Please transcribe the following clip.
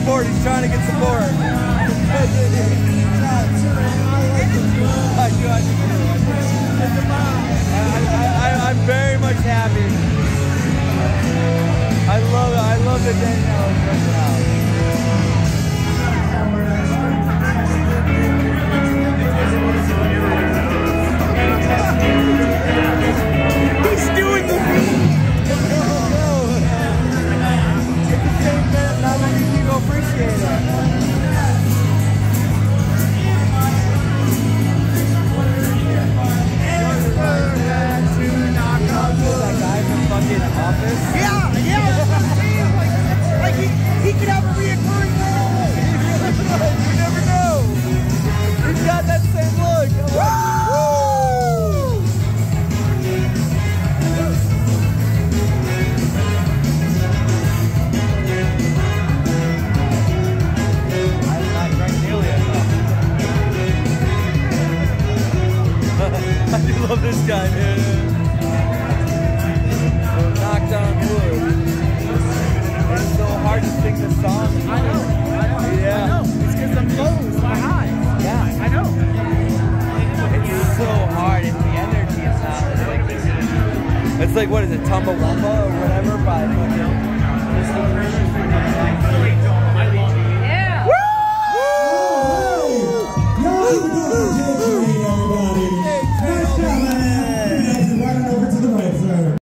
support. He's trying to get support. I'm very much happy. I love it. I love the Danielle right now. He's doing the it's the same bit, not many people appreciate it. That guy from fucking Office? Yeah, yeah. Like he could have a reoccurring role. You never know. He's got that same look. Woo! I do love this guy, dude. Knocked on wood. It's so hard to sing the song. I know. Yeah. I know. It's because I'm closed. My eyes. Yeah. I know. It's so hard. And the energy is not. It's like, what is it, Chumbawamba or whatever by fucking. Yeah. Woo!